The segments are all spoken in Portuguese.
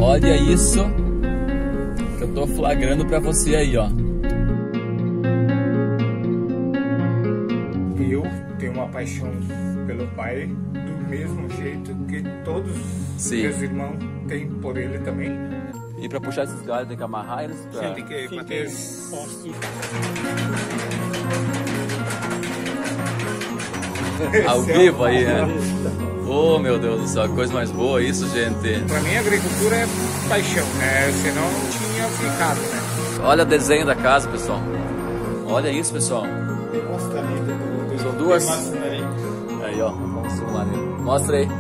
Olha isso que eu tô flagrando pra você aí, ó. Eu tenho uma paixão pelo pai do mesmo jeito que todos os meus irmãos têm por ele também. E pra puxar esses galhos tem que amarrar eles pra... Sim, tem que bater eles. Ao vivo aí, né? Oh, meu Deus do céu, coisa mais boa isso, gente. Pra mim, a agricultura é paixão, né? Senão não tinha ficado, né? Olha o desenho da casa, pessoal. Olha isso, pessoal. São duas. Aí, ó, vamos filmar aí. Mostra aí.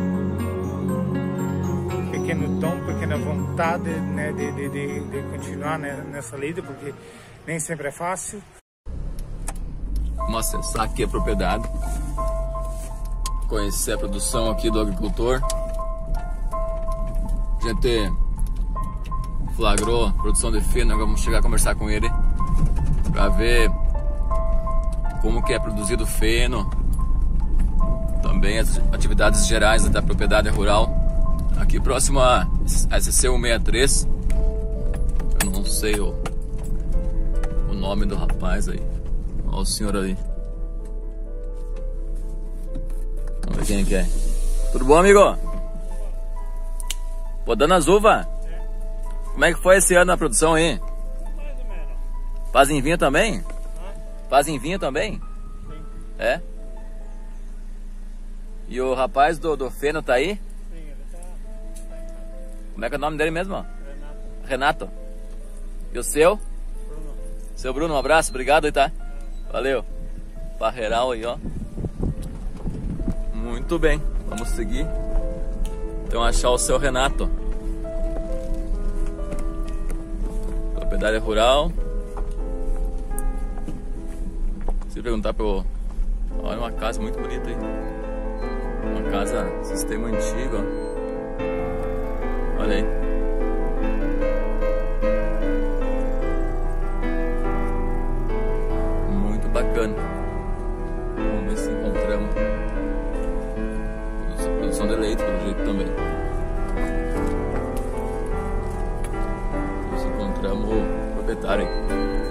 Pequeno dom, pequena vontade, né, de continuar, né, nessa lida, porque nem sempre é fácil. Vamos acessar aqui a propriedade. Conhecer a produção aqui do agricultor. A gente flagrou a produção de feno, vamos chegar a conversar com ele para ver como que é produzido o feno, também as atividades gerais da propriedade rural, aqui próximo a SC 163. Eu não sei o nome do rapaz aí. Olha o senhor ali. Vamos ver quem que é. Tudo bom, amigo? Podando as uvas? Como é que foi esse ano na produção aí? Mais ou menos. Fazem vinho também? Fazem vinho também? Sim. É? E o rapaz do feno tá aí? Sim, ele tá em casa. Como é que é o nome dele mesmo? Renato. Renato. E o seu? Bruno. Seu Bruno, um abraço, obrigado aí, tá? Valeu. Parreiral aí, ó. Muito bem, vamos seguir. Então achar o seu Renato. Propriedade rural. Se perguntar pro... Olha, uma casa muito bonita aí. Uma casa, sistema antigo, ó. Olha aí. Muito bacana. Vamos ver se encontramos. Produção de leite, pelo jeito também. Se encontramos o proprietário aí.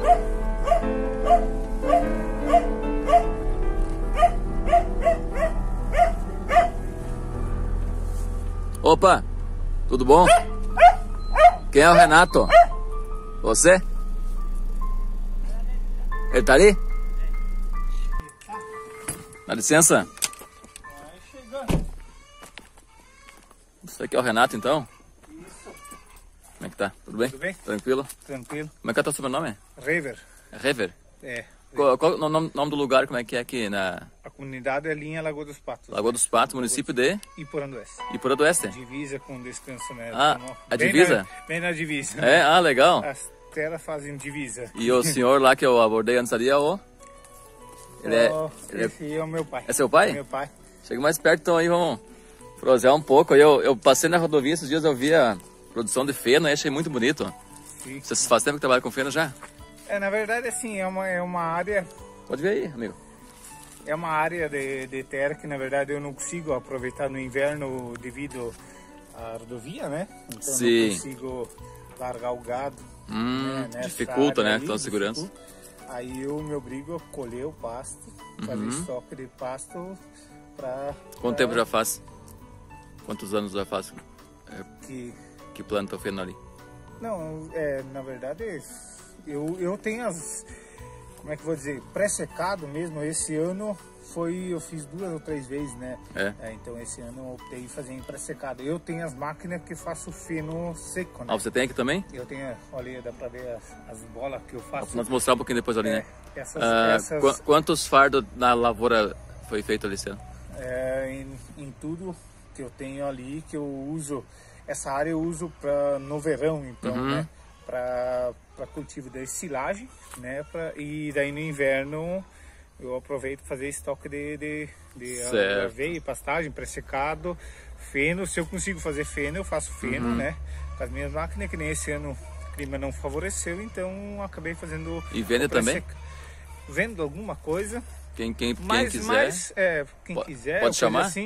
Opa, tudo bom? Quem é o Renato? Você? Ele tá ali? Dá licença. Isso aqui é o Renato, então? Isso. Como é que tá? Tudo bem? Tudo bem? Tranquilo? Tranquilo. Como é que é o teu sobrenome? Rever. É Rever? É. Qual o nome do lugar, como é que é aqui na... A comunidade é linha Lagoa dos Patos. Lagoa dos Patos, município de Iporanduense. Iporã do Oeste? Divisa com Descanso Neto. Ah, a divisa? Bem na divisa. É? Ah, legal. As terras fazem divisa. E o senhor lá que eu abordei antes ali é o... Esse é o meu pai. É seu pai? É meu pai. Chega mais perto então aí, vamos prosear um pouco. Eu passei na rodovia esses dias, eu vi a produção de feno e achei muito bonito. Sim. Você faz tempo que trabalha com feno já? É, na verdade, assim, é uma área... Pode ver aí, amigo. É uma área de terra que, na verdade, eu não consigo aproveitar no inverno devido à rodovia, né? Então, Sim. não consigo largar o gado. Né? Dificulta, né? Então, a segurança. Aí eu me obrigo a colher o pasto, fazer estoque de pasto para... Quanto tempo já faz? Quantos anos já faz que planta o feno ali? Não, na verdade, eu tenho as... Como é que eu vou dizer? Pré-secado mesmo, esse ano eu fiz 2 ou 3 vezes, né? Então esse ano eu optei em fazer em pré-secado. Eu tenho as máquinas que faço feno seco, né? Ah, você tem aqui também? Eu tenho, olha, dá pra ver as bolas que eu faço. Vamos mostrar um pouquinho depois ali, né? Essas... Quantos fardos na lavoura foi feito ali esse ano? Em tudo que eu tenho ali, que eu uso, essa área eu uso no verão, então, né? Para cultivo de silagem, né? E daí no inverno eu aproveito para fazer estoque de aveia, pastagem, pré-secado, feno. Se eu consigo fazer feno, eu faço feno, né? Com as minhas máquinas, que nem esse ano o clima não favoreceu, então acabei fazendo... E vende também? Vendo alguma coisa. Quem quiser. Quem quiser, pode chamar? Assim,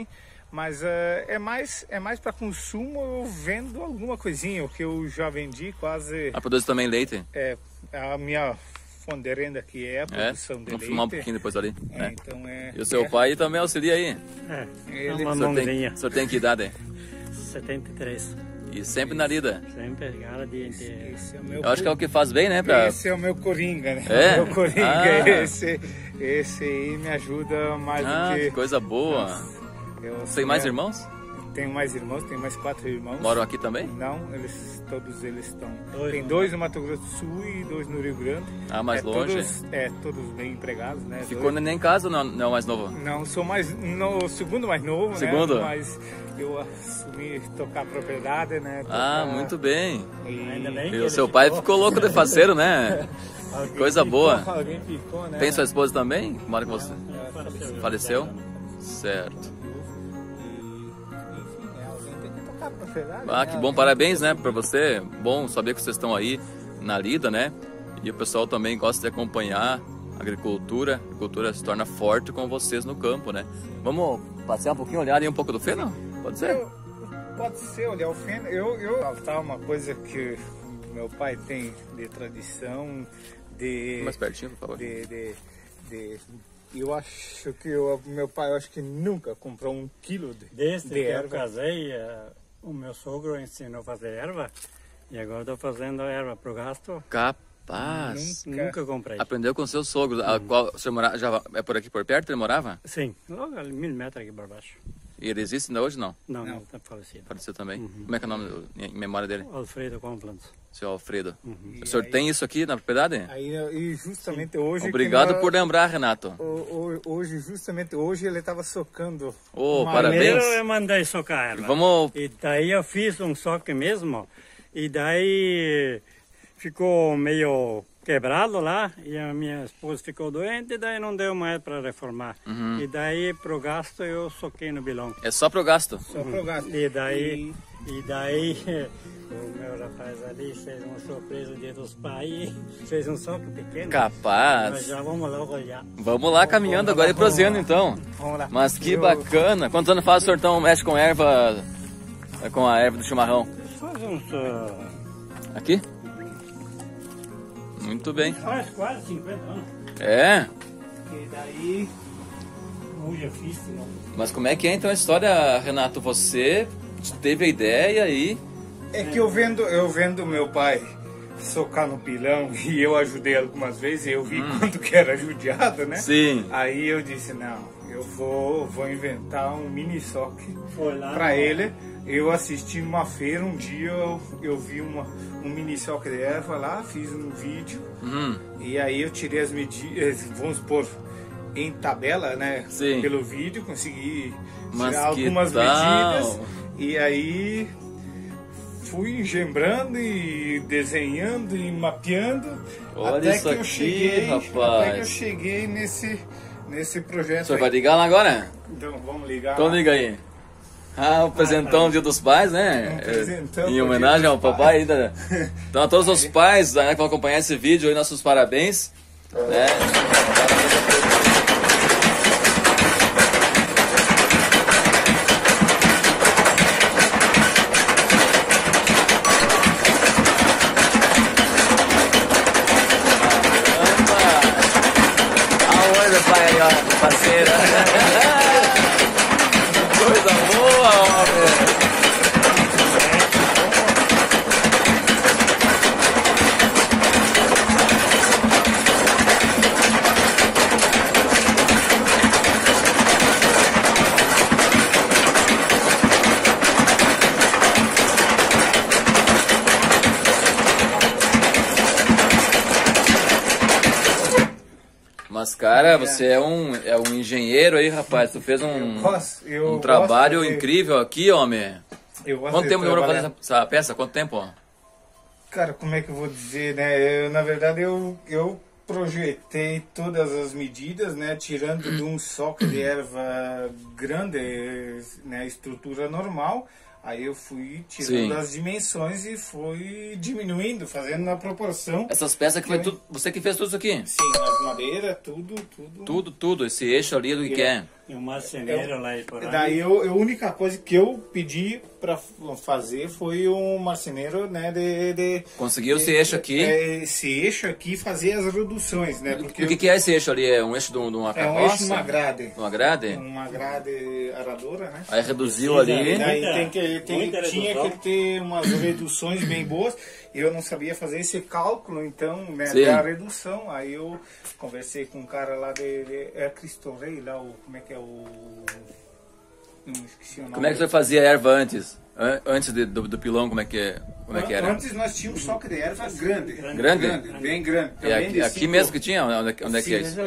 Mas é mais para consumo. Eu vendo alguma coisinha, o que eu já vendi quase. Produz também leite? A minha fonte de renda aqui é a produção de leite. Vamos fumar um pouquinho depois ali. Então e o seu pai também auxilia aí? Ele, o senhor tem que idade? 73. E sempre na lida? Sempre, cara, dia inteiro. Eu acho que é o que faz bem, né? Esse é o meu coringa, né? É? O meu coringa, esse aí me ajuda mais do que... que coisa boa. Tem mais irmãos? Tenho mais irmãos, tenho mais 4 irmãos. Moram aqui também? Não, todos eles estão... Tem 2 no Mato Grosso do Sul e 2 no Rio Grande. Mais longe? Todos bem empregados, né? Ficou nem em casa ou não é o mais novo? Não, sou o segundo mais novo, segundo? Né? Mas eu assumi tocar a propriedade, né? Muito bem. Ainda bem e o seu pai ficou louco de faceiro, né? Coisa boa. Alguém ficou, né? Tem sua esposa também? Mora com você? Faleceu? Certo. Que bom, parabéns, né, pra você. Bom saber que vocês estão aí na lida, né? E o pessoal também gosta de acompanhar a agricultura. A agricultura se torna forte com vocês no campo, né? Vamos passear um pouquinho, olhar aí um pouco do feno? Pode ser? Pode ser, olhar o feno. Eu faltar uma coisa que meu pai tem de tradição, mais pertinho, por favor. Eu acho que meu pai acho que nunca comprou 1 quilo Desde que erva. eu casei, o meu sogro ensinou a fazer erva e agora estou fazendo erva para o gasto. Capaz! Nunca comprei. Aprendeu com seu sogro. Qual, o senhor morava, já é por aqui por perto ele morava? Sim, logo ali 1000 metros aqui por baixo. E ele existe ainda hoje, não? Não, está falecido. Faleceu também. Como é que é o nome em memória dele? Alfredo Conflans. Seu Alfredo. O senhor tem isso aqui na propriedade? E justamente hoje... Obrigado por lembrar, Renato. Justamente hoje ele estava socando. Parabéns. Primeiro eu mandei socar a erva. E daí eu fiz um soque mesmo. E daí ficou meio quebrado lá. E a minha esposa ficou doente. E daí não deu mais para reformar. E daí pro gasto eu soquei no bilhão. É só pro gasto? Só pro gasto. E daí o meu rapaz ali fez uma surpresa no Dia dos Pais, fez um soco pequeno. Capaz! Nós já vamos lá olhar. Vamos lá caminhando agora e proseando então. Vamos lá. Mas que bacana! Quantos anos faz o senhor então mexe com erva, com a erva do chimarrão? Faz uns... Aqui? Muito bem. Faz quase 50 anos. É? E daí... Hoje eu fiz, não. Mas como é que é então a história, Renato? Você teve a ideia e... É que eu vendo meu pai socar no pilão e eu ajudei algumas vezes, eu vi quanto que era judiado, né? Sim. Aí eu disse, não, eu vou inventar um mini soque Lá, para ele. Eu assisti numa feira, um dia eu vi um mini soque de erva lá, fiz um vídeo e aí eu tirei as medidas, vamos supor, em tabela, né? Sim. Pelo vídeo, consegui Mas tirar algumas medidas e aí fui engembrando e desenhando e mapeando. Olha até isso que eu aqui, cheguei, rapaz. Até que eu cheguei nesse projeto. O senhor vai ligar lá agora? Então vamos ligar. Então liga aí. O presentão do Dia dos Pais, né? Em homenagem ao papai. Então a todos os pais que vão acompanhar esse vídeo aí, nossos parabéns. Né? Parceira. Coisa boa, homem. Mas, cara, você é um engenheiro aí, rapaz. Tu fez um trabalho incrível aqui, homem. Quanto tempo demorou pra fazer essa peça? Quanto tempo? Cara, como é que eu vou dizer, né? Na verdade, eu projetei todas as medidas, né? Tirando de um soque de erva grande, né? Estrutura normal. Aí eu fui tirando as dimensões e fui diminuindo, fazendo na proporção. Essas peças que foi tudo, você que fez tudo isso aqui? Sim, as madeiras, tudo. Tudo, esse eixo ali do que é. E um marceneiro lá e por aí. Daí a única coisa que eu pedi para fazer foi um marceneiro, né, conseguiu esse eixo aqui. Esse eixo aqui, fazer as reduções, né? Porque o que é esse eixo ali? É um eixo de uma carroça? É um eixo de uma grade. Uma grade? Uma grade aradora, né? Aí reduziu ali. Daí tinha que ter umas reduções bem boas. Eu não sabia fazer esse cálculo, então, né, da redução. Aí eu conversei com um cara lá é Cristo Rei, lá, como é que é o... Esqueci o nome. Como é que você fazia erva antes? Antes do pilão, como é que era? Antes nós tínhamos um soque de erva grande. Grande? Bem grande. Aqui mesmo que tinha? Onde é que é isso?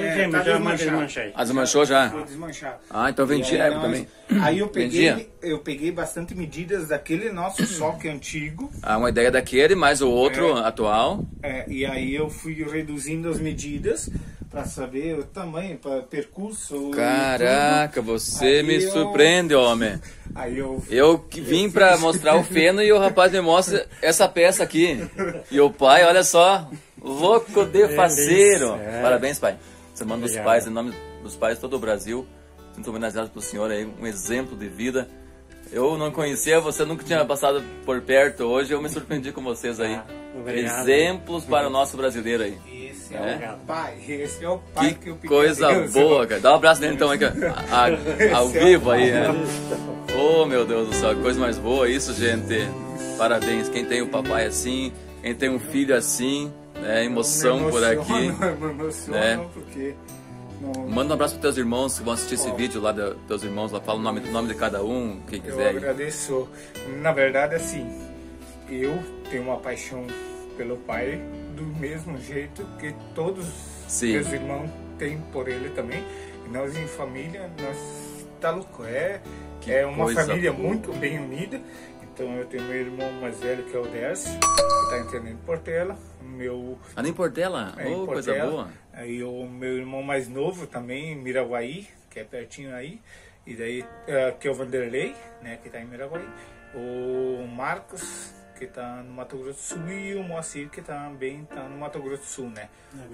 Tá desmanchou já? Foi desmanchado. Ah, então vendia erva também. Aí eu peguei bastante medidas daquele nosso soque antigo. Ah, uma ideia daquele, mais o outro atual. E aí eu fui reduzindo as medidas para saber o tamanho, para percurso. Caraca, você me surpreende, homem. Aí eu vim para mostrar o feno e o rapaz me mostra essa peça aqui. E o pai, olha só, louco de faceiro. Parabéns, pai. Semana dos Pais, em nome dos pais de todo o Brasil. Sinto homenageado pro senhor aí, um exemplo de vida. Eu não conhecia, você nunca tinha passado por perto. Hoje eu me surpreendi com vocês aí. Exemplos para o nosso brasileiro aí. Esse é o pai, que eu pedi. Coisa boa, cara. Dá um abraço nele então aí, ao vivo aí, né? Oh, meu Deus do céu, coisa mais boa isso, gente. Parabéns, quem tem o papai assim, quem tem um filho assim, né? Emoção por aqui. Porque... Manda um abraço para teus irmãos que vão assistir esse vídeo lá, dos teus irmãos, lá fala o nome de cada um, quem quiser. Eu agradeço. Na verdade, assim, eu tenho uma paixão pelo pai do mesmo jeito que todos meus irmãos têm por ele também. E nós em família, nós tá louco. É uma família muito bem unida. Então eu tenho meu irmão mais velho que é o Dercy, que está entendendo Portela. Nem Portela? Em coisa boa. Aí o meu irmão mais novo também, em Miraguaí, que é pertinho aí. E daí, que é o Vanderlei, né, que está em Miraguaí. O Marcos, que está no Mato Grosso do Sul, e o Moacir, que também está no Mato Grosso do Sul, né?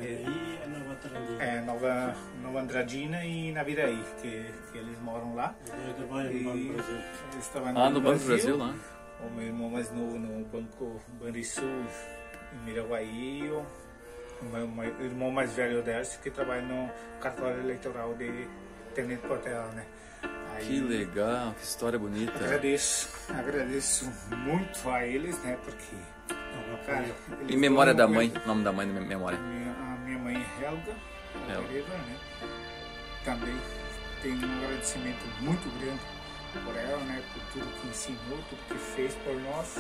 Nova Andradina e Naviraí, que eles moram lá. Eles trabalham no Banco do Brasil lá. O meu irmão mais novo no Banco Banrisul, em Miraguaí, o meu irmão mais velho, o Dercy, que trabalha no cartório eleitoral de Tenente Portela, né? Aí, que legal, que história bonita. Agradeço muito a eles, né? Porque, cara, em memória da mãe, o nome da mãe da memória. A minha mãe Helga, né? Também tenho um agradecimento muito grande por ela, né? Por tudo que ensinou, tudo que fez por nós.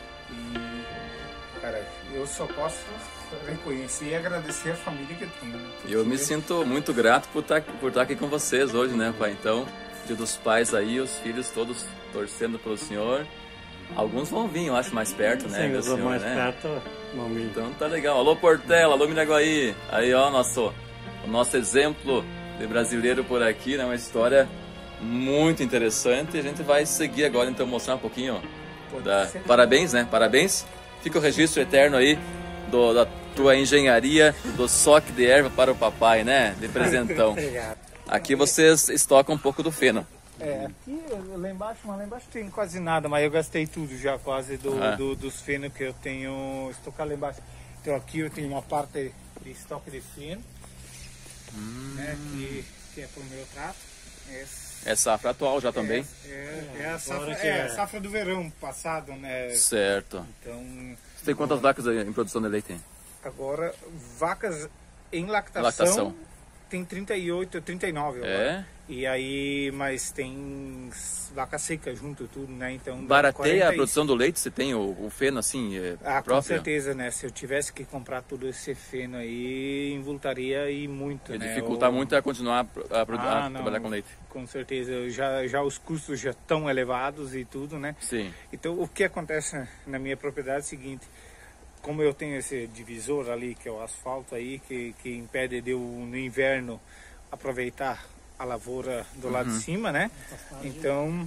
E, cara, eu só posso reconhecer e agradecer a família que eu tenho. Né? Eu me sinto muito grato por estar aqui com vocês hoje, né, pai? Então, Dia dos Pais aí, os filhos todos torcendo pelo senhor. Alguns vão vir, eu acho, mais perto, né? Sim, senhor, mais perto, então tá legal. Alô, Portela, alô, Miraguaí. Aí, ó, o nosso exemplo de brasileiro por aqui, né? Uma história muito interessante. A gente vai seguir agora, então, mostrar um pouquinho. Parabéns, né? Parabéns. Fica o registro eterno aí da tua engenharia do soque de erva para o papai, né? De presentão. Obrigado. Aqui vocês estocam um pouco do feno. Aqui lá embaixo tem quase nada, mas eu gastei tudo já quase dos fenos que eu tenho estocado lá embaixo. Então aqui eu tenho uma parte de estoque de feno, né, que é para o meu trato. É safra atual já também? A safra do verão passado, né? Certo. Então, você tem quantas vacas em produção de leite? Agora, vacas em lactação. Tem 38, 39 agora. E aí, mas tem vaca seca junto, tudo, né? Então, barateia a produção do leite? Você tem o feno assim próprio? Com certeza, né? Se eu tivesse que comprar todo esse feno aí, invultaria e muito, e né? Dificultar muito a continuar a trabalhar com leite. Com certeza, já os custos já estão elevados e tudo, né? Sim. Então, o que acontece na minha propriedade é o seguinte: como eu tenho esse divisor ali, que é o asfalto aí, que impede de eu, no inverno, aproveitar a lavoura do lado de cima, né? Então,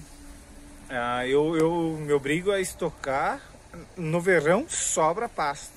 eu me obrigo a estocar. No verão, sobra pasto.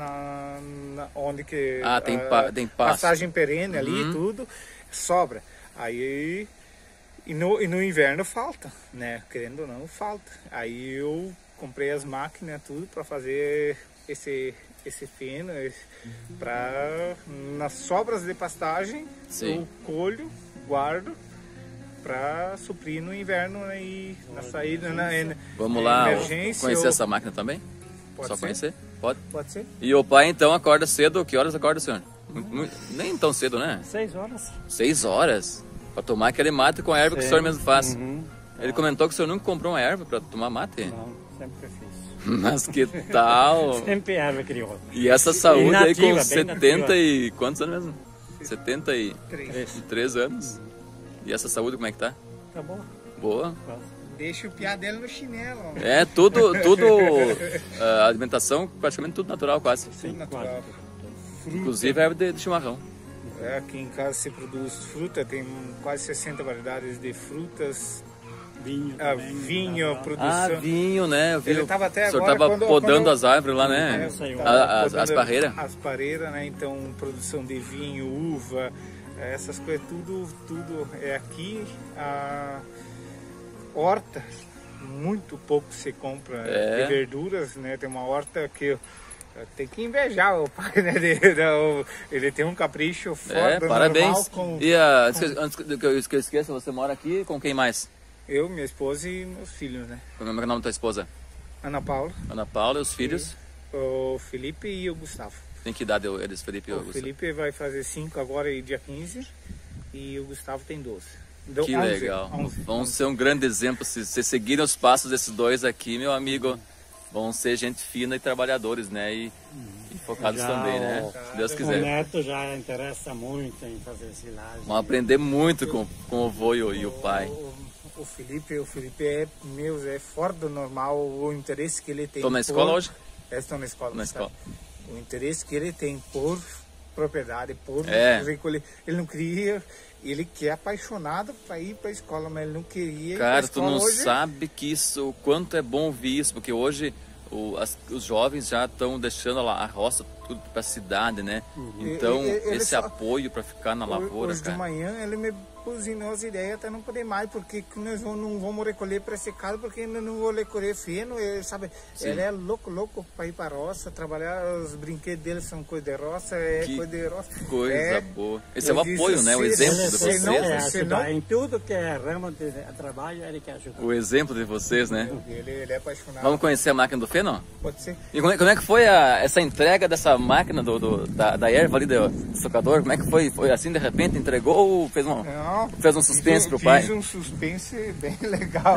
Onde que... tem pasto. Passagem perene ali e tudo, sobra. Aí, e no inverno falta, né? Querendo ou não, falta. Aí eu comprei as máquinas, tudo para fazer esse feno, para nas sobras de pastagem. Sim. Eu colho, guardo para suprir no inverno e na saída, Vamos lá conhecer essa máquina também? Pode Só ser? Conhecer? Pode? Pode ser. E o pai então acorda cedo, que horas acorda, senhor? Nem tão cedo, né? 6 horas. 6 horas? Para tomar aquele mate com a erva que o senhor mesmo faz. Ele comentou que o senhor nunca comprou uma erva para tomar mate? Não, sempre fiz. Mas que tal? Sempre erva crioula. E essa saúde nativa, aí com 70 e... quantos anos mesmo? 73 anos. E essa saúde como é que tá? Tá boa. Boa? Deixa o piá dele no chinelo. É, tudo a alimentação praticamente tudo natural quase. Sim, natural. Inclusive a erva de chimarrão. Aqui em casa se produz fruta, tem quase 60 variedades de frutas. Vinho, produção. Vinho, né? Ele estava até o senhor agora estava podando as árvores lá, né? As parreiras. As parreiras, né? Então, produção de vinho, uva, essas coisas, tudo é aqui. A horta, muito pouco se compra de verduras, né? Tem uma horta que tem que invejar o pai, né? Ele tem um capricho fora parabéns. Normal. E antes que eu esqueça, você mora aqui com quem mais? Eu, minha esposa e meus filhos, né? Como é o nome da tua esposa? Ana Paula. Ana Paula e os filhos? O Felipe e o Gustavo. Tem que idade eles, Felipe e o Gustavo? O Felipe vai fazer 5 agora, dia 15, e o Gustavo tem 12. Que 11, legal. 11. Vão ser um grande exemplo. Se seguirem os passos desses dois aqui, meu amigo, vão ser gente fina e trabalhadores, né? E focados também, né? Se Deus quiser. O neto já interessa muito em fazer silagem. Vão aprender muito com o vô e o pai. O Felipe é fora do normal o interesse que ele tem. Estou na escola hoje? Estou na escola. Na escola. O interesse que ele tem por propriedade, por recolher. Ele não queria, ele que é apaixonado para ir para a escola, mas ele não queria ir Cara, pra escola. Tu não hoje. sabe que o quanto é bom ouvir isso, porque hoje os jovens já estão deixando a roça tudo para a cidade, né? Então, esse apoio para ficar na lavoura, hoje cara. de manhã ele me buzinou as ideias até não poder mais, porque nós não vamos recolher pré-secado, porque ainda não vou recolher feno, ele, sabe? Sim. Ele é louco para ir para a roça, trabalhar, os brinquedos dele são coisa de roça, coisa de roça. Coisa boa. Esse é o apoio, né? O exemplo de vocês. Em tudo que é ramo de trabalho, ele quer ajudar. O exemplo de vocês, né? Ele é apaixonado. Vamos conhecer a máquina do feno? Pode ser. E como é que foi essa entrega dessa máquina da erva ali do socador? Como é que foi? Foi assim, de repente, entregou ou fez um suspense pro pai? Fiz um suspense bem legal.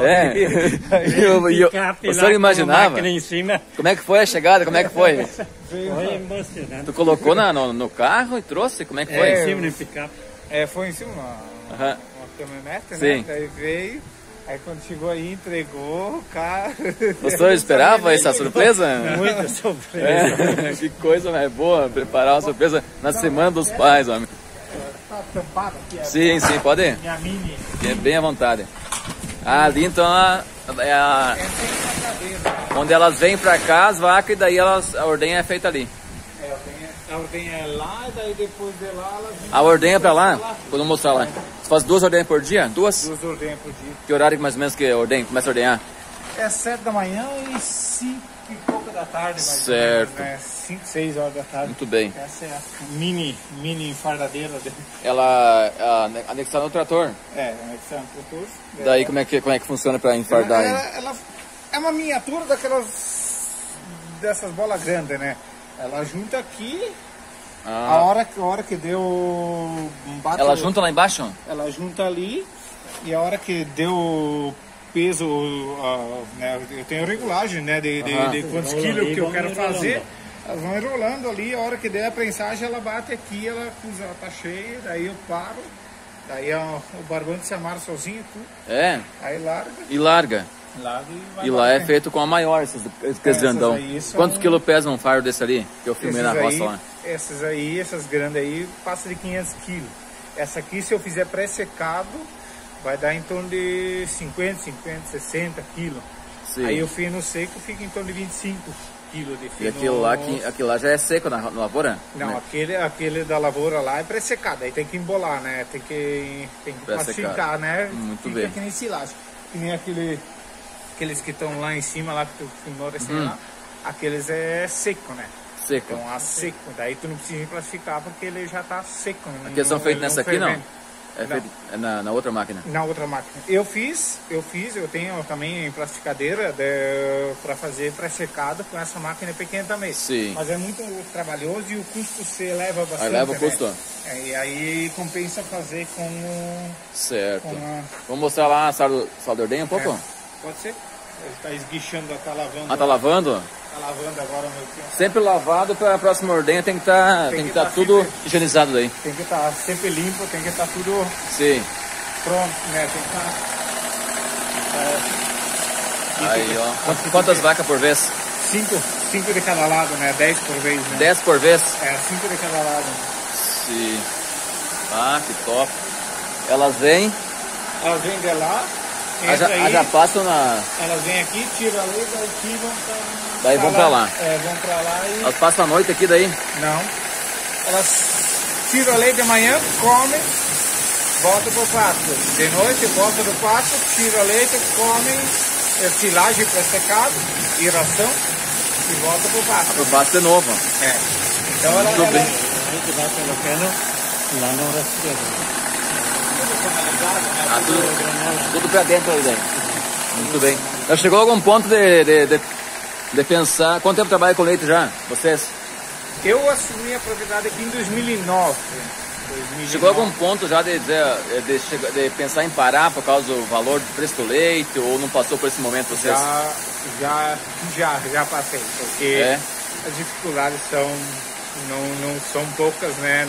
O senhor imaginava? Em cima. Como é que foi a chegada? Como é que foi? Foi emocionante. Tu colocou no carro e trouxe? Como é que foi? Em cima do picape. Foi em cima uma caminhonete, né? Daí veio. Aí quando chegou aí, entregou o carro. O senhor esperava essa surpresa? Muita surpresa. Que coisa mais boa, preparar uma surpresa na semana dos pais, homem. Tá tampada aqui. Sim, pode ir. Minha mini. É bem à vontade. Ali então onde elas vêm pra cá, as vacas, e daí a ordenha é feita ali. A ordenha é lá, e daí depois de lá elas vêm. A ordenha pra lá? Vou mostrar lá. Você faz 2 ordenhas por dia? 2? 2 ordenhas por dia. Que horário mais ou menos que começa a ordenhar? É 7 da manhã e 5 e pouco da tarde, mais certo. ou menos, né? 5, 6 horas da tarde. Muito bem. Essa é a mini enfardadeira dele. Ela anexada no trator? Anexada no trator. Daí como é que funciona para enfardar? Ela é uma miniatura dessas bolas grandes, né? Ela junta aqui, a hora que deu... Ela junta lá embaixo? Ela junta ali, e a hora que deu peso, né, eu tenho regulagem, né, de quantos quilos que eu quero fazer, elas vão enrolando ali, a hora que der a prensagem, ela bate aqui, ela tá cheia, daí eu paro, daí o barbante se amarra sozinho, tudo. Aí larga. E larga? E lá é feito com a maior, esses grandão. Quantos quilos pesa um fardo desse ali? Que eu filmei na roça lá. Essas grandes aí, passa de 500 quilos. Essa aqui, se eu fizer pré-secado, vai dar em torno de 50, 60 quilos. Sim. Aí o feno seco fica em torno de 25 quilos de feno. E aquilo lá já é seco na lavoura? Não, né? aquele da lavoura lá é pré-secado, aí tem que embolar, né? Tem que massificar, né? Muito fica bem. que nem silagem. Que nem aqueles que estão lá em cima, lá que tu filmou lá, aqueles é seco, né? Seco. Então, a seco. Daí tu não precisa classificar porque ele já tá seco. Aqueles são feitos nessa aqui, não? É feito na outra máquina? Na outra máquina. Eu tenho também em plastificadeira para fazer pré-secado com essa máquina pequena também. Sim. Mas é muito trabalhoso e o custo se eleva bastante. Aí leva o custo? Né? E aí compensa fazer com... Certo. Com Vamos mostrar lá a sala de ordenha um pouco? Pode ser. Ele está esguichando, tá lavando. Ah, tá lavando? Tá lavando agora meu filho. Sempre lavado para a próxima ordenha, tem que estar tudo sempre higienizado daí. Tem que estar sempre limpo, tem que estar tudo Sim. pronto, né? Tem que estar... Aí, ó. Quantas vacas por vez? 5 de cada lado, né? 10 por vez, né? 10 por vez? 5 de cada lado. Sim. Ah, que top. Elas vêm de lá, já passam na... Elas vêm aqui, tiram a leite, aqui vão pra... Daí vão pra lá. Vão pra lá e... Elas passam a noite aqui daí? Não. Elas tiram a leite de manhã, comem, voltam pro pasto. De noite, voltam do pasto, tiram a leite, comem, silagem pré-secado e ração e voltam pro pasto. Pro pasto de novo. Então ela... Muito bem. A gente vai colocando lá no rastreador. Tudo pra dentro aí dentro. Muito bem. Já chegou a algum ponto de pensar... Quanto tempo trabalha com leite já, vocês? Eu assumi a propriedade aqui em 2009. Chegou a algum ponto já de pensar em parar por causa do valor do preço do leite, ou não passou por esse momento vocês? Já passei, porque as dificuldades não são poucas, né,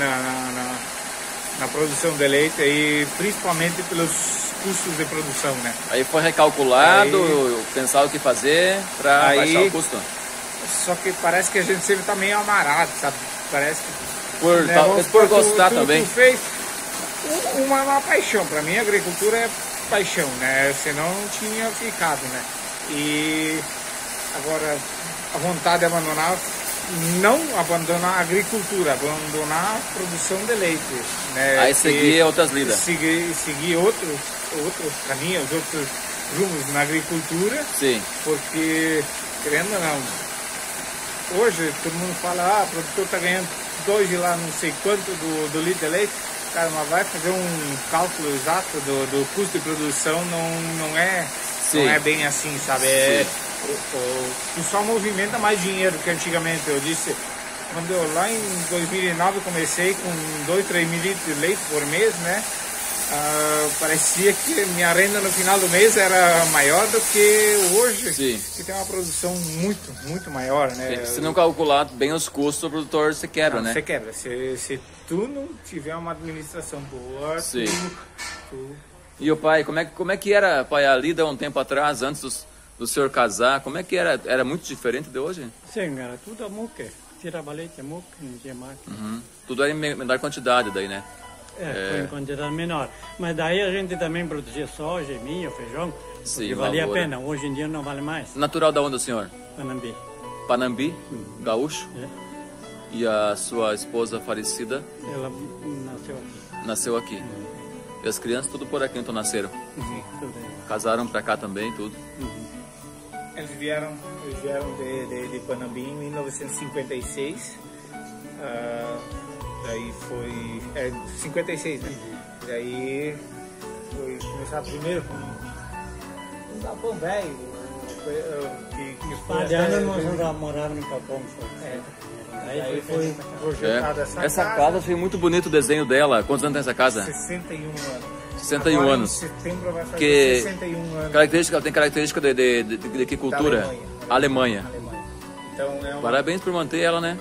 na produção de leite, e principalmente pelos custos de produção, né? Aí foi recalculado, pensar o que fazer para baixar o custo? Só que parece que a gente sempre tá meio amarrado, sabe? Parece que... Talvez por gostar também. Tu fez uma paixão, para mim a agricultura é paixão, né? Senão não tinha ficado, né? E agora a vontade de abandonar, não abandonar a agricultura, abandonar a produção de leite, né? Aí seguir outras lidas. Seguir outros caminhos, outros rumos na agricultura. Sim. Porque, querendo ou não, hoje todo mundo fala, o produtor está ganhando 2 lá não sei quanto do litro de leite. Cara, mas vai fazer um cálculo exato do custo de produção, não é bem assim, sabe? Tu só movimenta mais dinheiro que antigamente. Eu disse, quando eu lá em 2009 comecei com 2, 3 mil litros de leite por mês, né? Parecia que minha renda no final do mês era maior do que hoje. Sim. Que tem uma produção muito maior, né? Se não calcular bem os custos, o produtor se quebra, né? Você quebra. Se tu não tiver uma administração boa, sim. tu... E o pai, como é que era, pai, a lida um tempo atrás, antes do senhor casar? Como é que era? Era muito diferente de hoje? Sim, era tudo a muque. Tirava leite a muque, não tinha máquina. Tudo era em menor quantidade daí, né? Foi em quantidade menor. Mas daí a gente também produzia soja, milho, feijão, sim, valia a pena. Hoje em dia não vale mais. Natural da onde o senhor? Panambi. Panambi? Gaúcho? E a sua esposa falecida? Ela nasceu aqui. Nasceu aqui. E as crianças tudo por aqui então nasceram? Tudo. Casaram pra cá também, tudo? Eles vieram de Panambi em 1956. Daí foi... 56, né? Daí foi começar primeiro com um galpão velho. Que nós morávamos no galpão. Aí foi projetada essa casa. Achei muito bonito o desenho dela. Quantos anos tem essa casa? 61 anos. 61 agora, anos. Em setembro vai fazer 61 anos. Tem característica de que cultura? Alemanha. Então, parabéns por manter ela, né?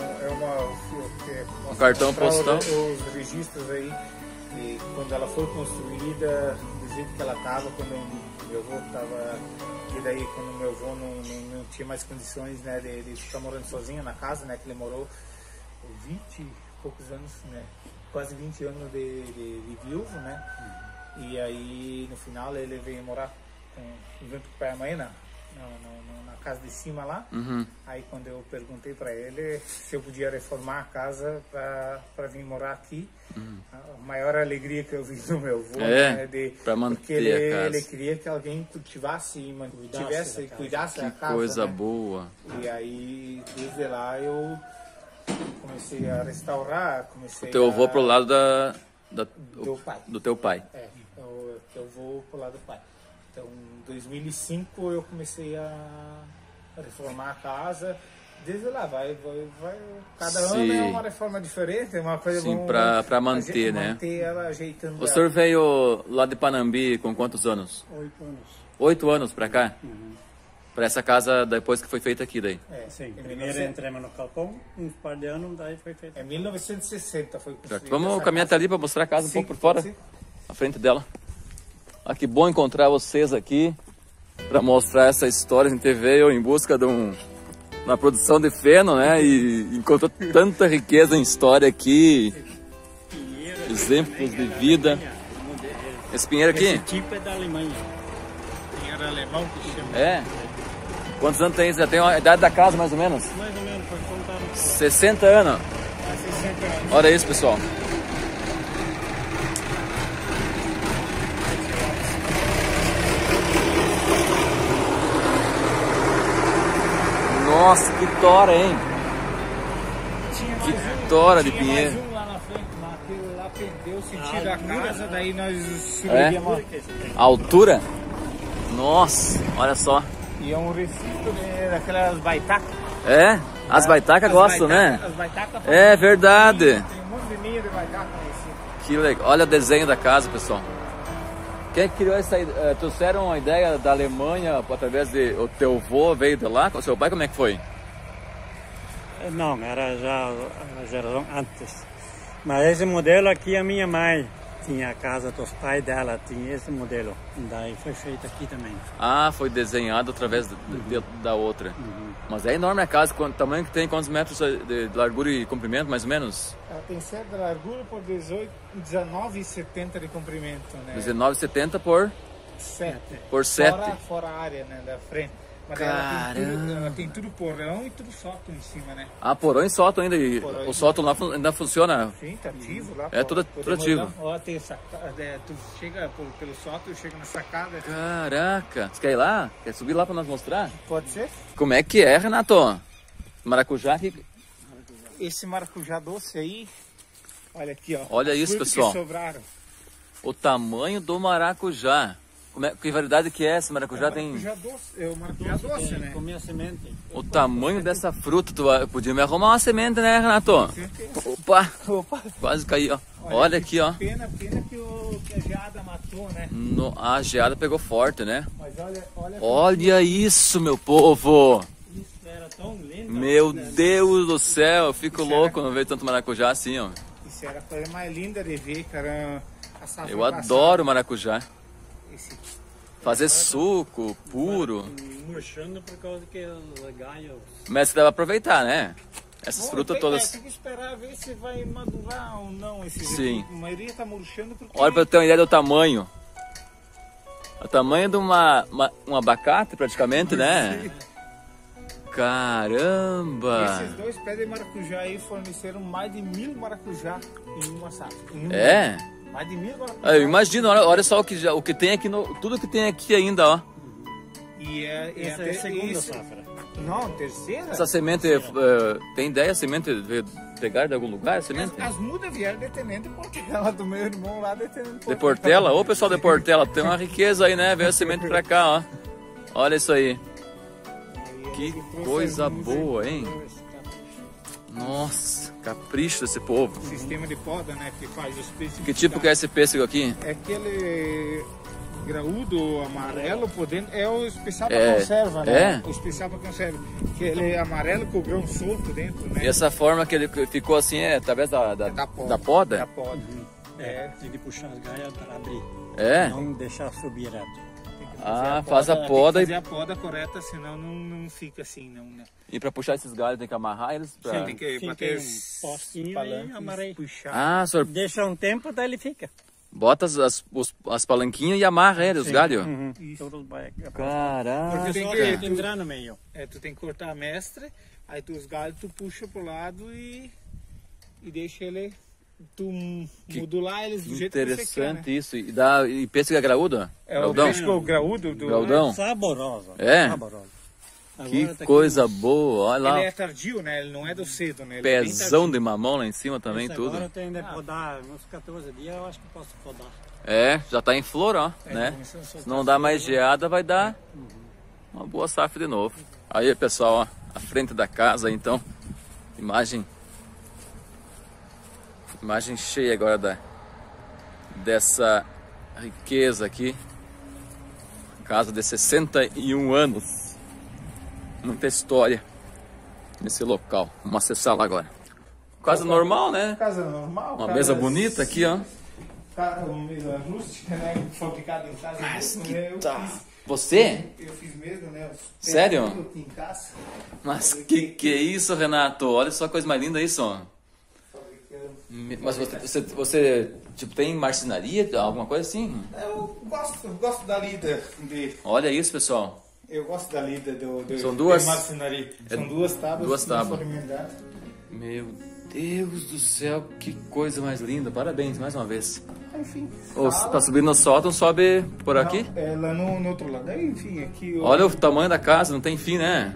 Um cartão postal. Os registros aí, e quando ela foi construída, do jeito que ela estava, quando meu avô estava... E daí quando meu avô não tinha mais condições, né, de ficar morando sozinho na casa, né, que ele morou 20 e poucos anos, né, quase 20 anos de viúvo, né, e aí no final ele veio morar junto com o pai e a mãe na casa de cima lá. Aí quando eu perguntei para ele se eu podia reformar a casa para vir morar aqui, a maior alegria que eu vi do meu avô, né, para manter porque a casa. ele queria que alguém cultivasse e mantivesse e cuidasse da casa. Coisa né? boa. E aí desde lá eu comecei a restaurar, O teu avô pro lado do teu pai. Eu vou pro lado do pai. Então, em 2005 eu comecei a reformar a casa. Desde lá, cada ano é uma reforma diferente, é uma coisa Sim, para manter, né? Manter ela ajeitando. O senhor veio lá de Panambi com quantos anos? 8 anos. 8 anos para cá? Para essa casa depois que foi feita aqui daí? Sim, primeiro entramos no Capão, uns par de anos, daí foi feita. Em 1960 foi construída. Vamos caminhar até ali para mostrar a casa um pouco por fora, à frente dela. Ah, que bom encontrar vocês aqui para mostrar essa história. A gente veio em busca de uma produção de feno, né? E encontrou tanta riqueza em história aqui, exemplos de vida. Esse pinheiro aqui? Esse tipo é da Alemanha. Pinheiro alemão que chama. É? Quantos anos tem? Já tem a idade da casa mais ou menos? Mais ou menos, foi contado. 60 anos. 60 anos. Olha isso, pessoal. Nossa, que tora, hein? Que tora de pinheiro. Mais um lá na frente, mas aquele lá perdeu o sentido da casa, daí nós subimos. A altura? Nossa, olha só. E é um recinto daquelas baitacas. É? As baitacas gostam, né? As baitacas. É verdade. Tem um monte de linha de baitaca nesse. Que legal. Olha o desenho da casa, pessoal. Quem criou essa ideia? Trouxeram a ideia da Alemanha através de... O teu avô veio de lá? O seu pai, como é que foi? Não, era já a geração antes. Mas esse modelo aqui, a minha mãe tinha a casa dos pais dela, tinha esse modelo. Daí foi feito aqui também. Ah, foi desenhado através da outra. Mas é enorme a casa. Quanto tamanho que tem? Quantos metros de largura e comprimento, mais ou menos? Ela tem 7 de largura por 19,70 de comprimento, né? 19,70 por 7. Por 7. Fora a área, né, da frente. Mas ela tem tudo porão e tudo sótão em cima, né? Ah, porão e sótão ainda. E o sótão lá ainda funciona? Sim, tá ativo lá. É tudo ativo. Ó, tem tu chega pelo sótão, chega na sacada. Caraca. Você quer ir lá? Quer subir lá pra nós mostrar? Pode ser? Como é que é, Renato? Maracujá aqui. Esse maracujá doce aí, olha aqui, ó. Olha isso, pessoal. Que sobraram. O tamanho do maracujá. Que variedade que é esse maracujá? Maracujá doce, é o maracujá doce, né? Comer a semente. O tamanho dessa fruta, tu podia me arrumar uma semente, né, Renato? Opa! Quase caiu, ó. Olha aqui, ó. Pena que a geada matou, né? A geada pegou forte, né? Mas olha isso, meu povo! Isso era tão lindo. Meu Deus do céu, eu fico louco não ver tanto maracujá assim, ó. Isso era a coisa mais linda de ver, cara. Eu adoro maracujá. Fazer suco puro. Murchando por causa que os galhos. Mas você deve aproveitar, né? Essas frutas todas. Tem que esperar ver se vai madurar ou não esse. Sim. A maioria tá murchando porque. Olha pra eu ter uma ideia do tamanho. O tamanho de um abacate praticamente, né? Caramba! Esses 2 pés de maracujá aí forneceram mais de 1000 maracujá em uma safra. É? Mais de 1000 maracujá. Eu imagino, olha só o que tem aqui, tudo que tem aqui ainda, ó. E essa é a segunda safra. Não, terceira? Essa semente, tem ideia? A semente veio pegar de algum lugar? A semente? As mudas vieram de Tenente Portela, do meu irmão lá de Tenente Portela. De Portela? Ô pessoal de Portela, tem uma riqueza aí, né? Veio a semente pra cá, ó. Olha isso aí. Que coisa boa, hein? Nossa, capricho desse povo. Sistema de poda, né? Que faz os pêssegos. Que tipo que é esse pêssego aqui? É aquele graúdo amarelo por dentro. É o especial para conserva, né? O especial para conserva. Que ele é amarelo com o grão solto dentro, né? E essa forma que ele ficou assim é através da poda? Da poda. Tem que puxar as galhas para abrir. É? Não deixar subir reto. Faz a poda. Tem que fazer a poda correta, senão não fica assim, não, né? E para puxar esses galhos tem que amarrar eles? Pra... Tem que bater um postinho e amarrar. puxar. Ah, senhor... Deixa um tempo, daí ele fica. Bota as palanquinhas e amarra ele, os galhos. Caraca. Porque tem que entrar no meio. Tu tem que cortar a mestre, aí os galhos tu puxa pro lado e deixa ele... Tu modular eles do jeito que você quer, interessante isso. E pêssega graúda? O pêssego graúdo do... Graudão? Saboroso. É? Saboroso. Que coisa boa, olha lá. Ele é tardio, né? Ele não é do cedo, né? Ele Pezão de mamão lá em cima também, esse tudo. Agora eu tenho de podar, uns 14 dias eu acho que posso podar. É, já tá em flor, ó, né? Se não dá mais geada, vai dar uma boa safra de novo. Aí, pessoal, ó, a frente da casa, então, imagem cheia agora dessa riqueza aqui. Casa de 61 anos. Muita história nesse local. Vamos acessar lá agora. Casa normal, né? Casa normal. Uma mesa bonita aqui, ó. Uma mesa rústica, né? Fabricada em casa. Mas mesmo, que né? tá. Você? Eu fiz mesmo, né? Sério? Aqui em casa. Mas que é isso, Renato? Olha só a coisa mais linda isso, ó. Mas você tipo, tem marcenaria, alguma coisa assim? Eu gosto da lida de... Olha isso, pessoal. Eu gosto da lida São duas? de marcenaria. São duas tábuas. Duas tábuas. Emendadas. Meu Deus do céu, que coisa mais linda. Parabéns mais uma vez. Enfim. Tá subindo no sótão, sobe por aqui? Não, é lá no outro lado. Aí, enfim, aqui... Olha o tamanho da casa, não tem fim, né?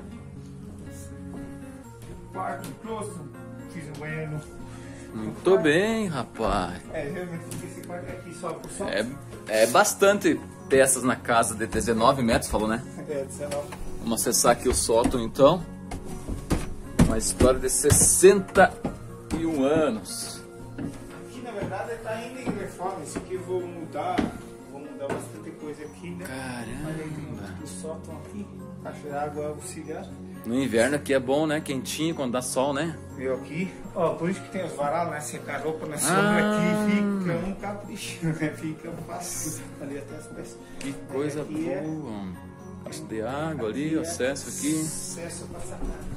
Quarto, closet, fiz um banheiro. Muito bem, rapaz. Realmente esse quarto aqui só por só. É bastante peças na casa de 19 metros, falou, né? 19. Vamos acessar aqui o sótão, então. Uma história de 61 anos. Aqui, na verdade, está ainda em reforma. Isso aqui eu vou mudar bastante coisa aqui, né? Caramba. Olha aí, tem o sótão aqui, caixa de água, auxiliar. No inverno aqui é bom, né? Quentinho quando dá sol, né? Eu aqui, ó, por isso que tem os varais, né? Secar roupa na sombra aqui, fica um capricho, né? Fica fácil ali até as peças. Que coisa boa. Caixa de água ali, acesso aqui. Acesso para sacada.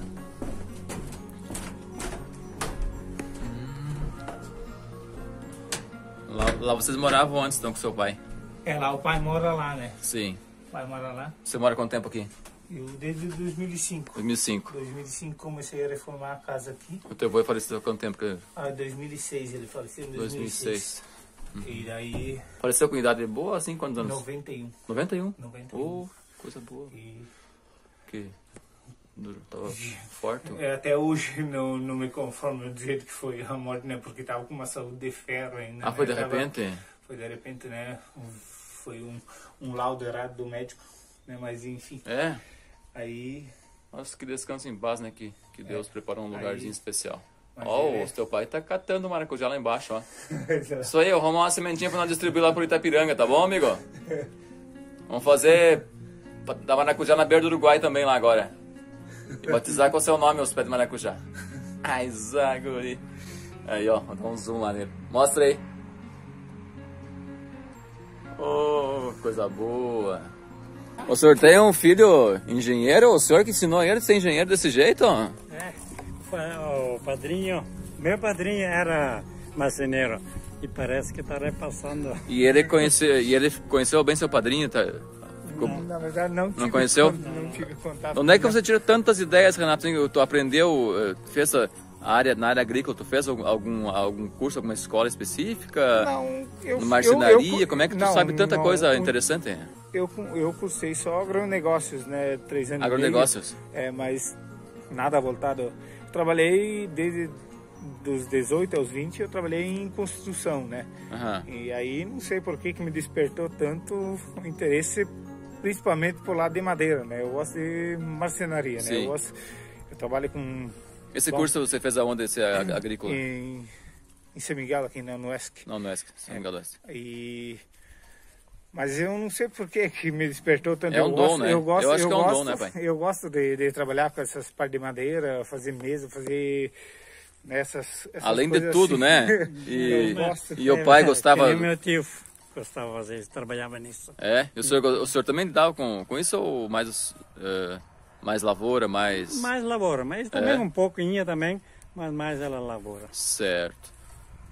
Lá vocês moravam antes, então, com seu pai? Lá o pai mora lá, né? Sim. O pai mora lá. Você mora quanto tempo aqui? Eu desde 2005. 2005. 2005 comecei a reformar a casa aqui. O teu avô faleceu há quanto tempo? 2006, ele faleceu em 2006. E daí... Faleceu com idade boa, assim, quantos anos? 91. 91? 91. Oh, coisa boa. Que tava forte. Até hoje não me conformo do jeito que foi a morte, né? Porque tava com uma saúde de ferro ainda. Foi de repente? Foi de repente, né? Foi um laudo errado do médico, né? Mas enfim. Aí... Nossa, que descanso em paz, né? Que Deus preparou um lugarzinho especial. Ó, o teu pai tá catando maracujá lá embaixo, ó. Isso aí, eu vou arrumar uma sementinha pra nós distribuir lá pro Itapiranga, tá bom, amigo? Vamos fazer... dar maracujá na beira do Uruguai também lá agora. E batizar com o seu nome os pés de maracujá. Ai, Zaguri. Aí, ó, vou dar um zoom lá nele. Mostra aí. Oh, coisa boa. O senhor tem um filho engenheiro? O senhor que ensinou ele a ser engenheiro desse jeito? O padrinho, meu padrinho era marceneiro e parece que está repassando. E ele conheceu bem seu padrinho? Tá? Não, na verdade não conheceu? Não tive contato. Onde é que você tira tantas ideias, Renato? Tu aprendeu, fez na área agrícola, tu fez algum curso, alguma escola específica? Não, marcenaria? Como é que tu sabe tanta coisa interessante? Eu cursei só agronegócios, né? 3 anos. Agronegócios? Mas nada voltado. Trabalhei desde dos 18 aos 20, eu trabalhei em construção, né? E aí não sei por que me despertou tanto interesse, principalmente por lado de madeira, né? Eu gosto de marcenaria, né? Eu trabalho com... Esse curso você fez aonde, esse agrícola? Em São Miguel, aqui no ESC. Não, no ESC, São Miguel do Oeste. Mas eu não sei por que me despertou tanto. É um dom, né? Eu acho que é um dom, né, pai? Eu gosto de trabalhar com essas partes de madeira, fazer mesa, fazer essas além coisas de tudo, assim. né? E o pai gostava... Meu tio gostava de fazer, trabalhava nisso. E o senhor também lidava com isso ou mais lavoura, mais... Mais lavoura, mas também um pouquinho também, mas mais ela lavoura. Certo.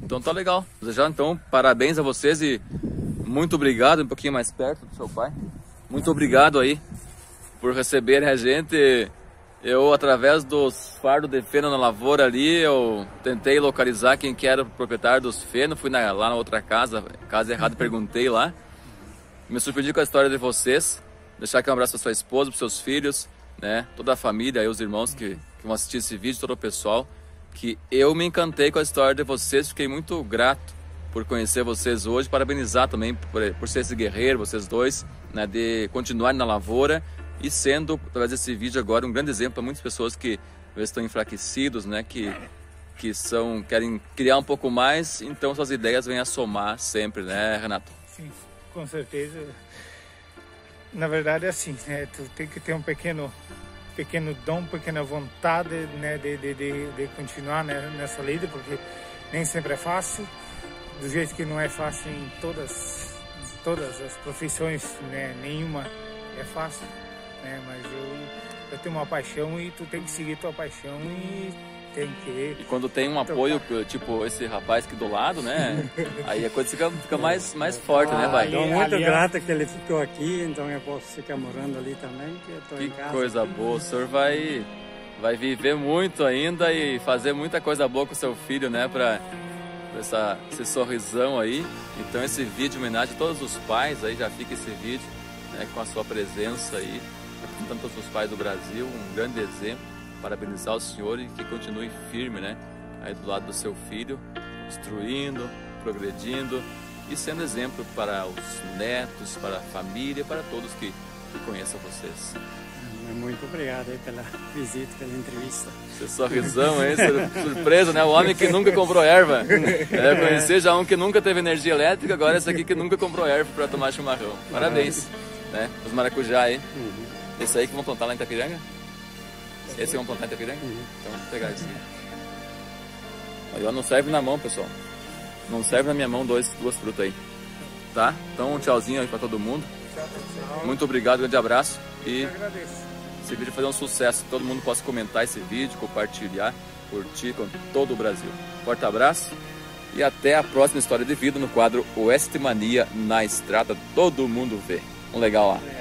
Então tá legal. Desejar então parabéns a vocês e muito obrigado, um pouquinho mais perto do seu pai. Muito obrigado aí por receberem a gente. Eu, através dos fardos de feno na lavoura ali, eu tentei localizar quem que era o proprietário dos fenos. Fui lá na outra casa errada, perguntei lá. Me surpreendi com a história de vocês. Deixar aqui um abraço para sua esposa, para seus filhos, né? Toda a família, aí, os irmãos que vão assistir esse vídeo, todo o pessoal. Que eu me encantei com a história de vocês, fiquei muito grato por conhecer vocês hoje. Parabenizar também por ser esse guerreiro, vocês dois, né? De continuarem na lavoura. E sendo, através desse vídeo agora, um grande exemplo para muitas pessoas que estão enfraquecidos, né? Que querem criar um pouco mais, então suas ideias vêm a somar sempre, né, Renato? Sim, com certeza. Na verdade é assim, né? Tu tem que ter um pequeno dom, pequena vontade, né? de continuar, né? Nessa lida, porque nem sempre é fácil, do jeito que não é fácil em todas as profissões, né? Nenhuma é fácil. Mas eu tenho uma paixão e tu tem que seguir tua paixão e tem que... E quando tem um apoio, tipo esse rapaz aqui do lado, né? Aí a coisa fica mais forte, né, pai? Estou muito grato que ele ficou aqui, então eu posso ficar morando ali também, que eu tô em casa. Que coisa boa, o senhor vai viver muito ainda e fazer muita coisa boa com o seu filho, né? Pra esse sorrisão aí. Então esse vídeo em homenagem a todos os pais, aí já fica esse vídeo, né, com a sua presença aí. Tanto os pais do Brasil, um grande exemplo, parabenizar o senhor e que continue firme, né, aí do lado do seu filho, instruindo, progredindo e sendo exemplo para os netos, para a família, para todos que conheçam vocês. Muito obrigado aí pela visita, pela entrevista. Esse sorrisão aí, surpresa, né? O homem que nunca comprou erva. Conhecer já um que nunca teve energia elétrica, agora esse aqui que nunca comprou erva para tomar chimarrão. Parabéns, né? Os maracujá aí. Esse aí que vão plantar lá em Itapiranga? Esse vão plantar em Itapiranga? Então vamos pegar esse. Aí não serve na mão, pessoal. Não serve na minha mão duas frutas aí. Tá? Então um tchauzinho aí para todo mundo. Muito obrigado, grande abraço. E esse vídeo vai fazer um sucesso, que todo mundo possa comentar esse vídeo, compartilhar, curtir com todo o Brasil. Forte abraço e até a próxima história de vida no quadro Oeste Mania na Estrada. Todo mundo vê. Um legal lá.